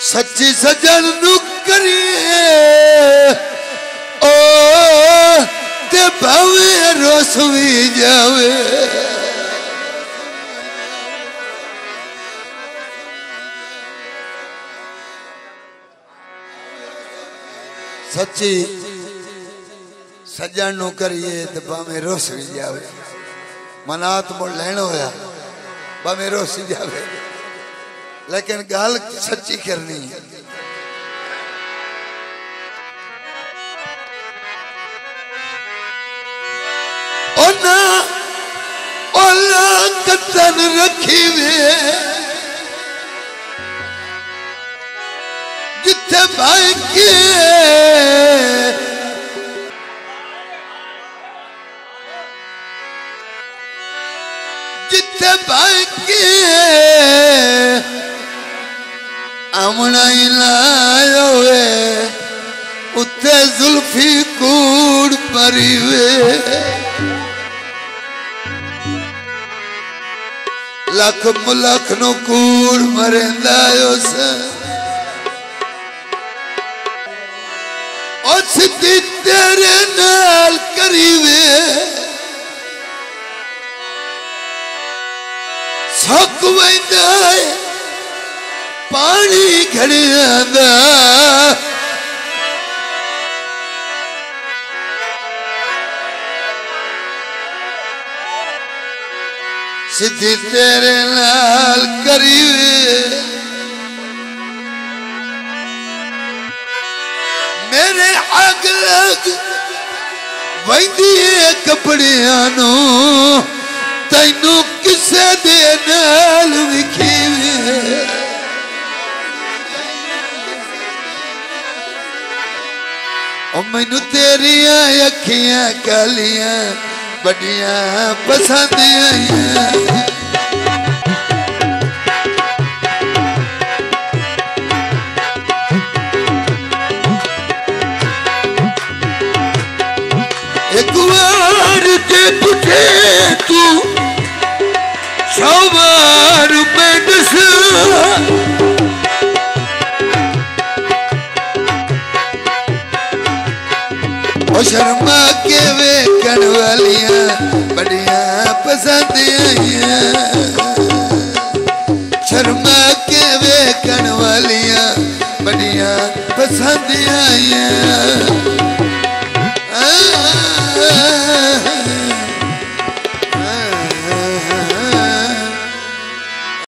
सच्ची सजन नू करिए ओ ते भावे रोस भी जावे। सच्ची सजन नू करिए ते भावे रोस भी जावे। मनात मुड़ लैन होया भावे रोस जावे, लेकिन गल सच्ची करनी है। कतन रखी वे जिथे भाई के जिथे भाई के आमना ही लायो वे उथे जुल्फी कूड़ परी वे। लख मुलख नो कूड़ मरेंदा उस दी तेरे नाल करीवे सक वैंदा पानी घड़िया दा। सिद्धि तेरे नाल करीवे मेरे अग लग वैंदी कपड़िया नू तैनू किसे दे नाल विखीवे। ओ मैनू तेरिया अखियां कालियां बड़िया पसंद आईया। एक बार के पुछे तू 100 बार मैं दस शर्मा के वेखण वालियां बड़िया पसंद आईया। शर्मा के वेखण वालियां बड़िया पसंद आईया।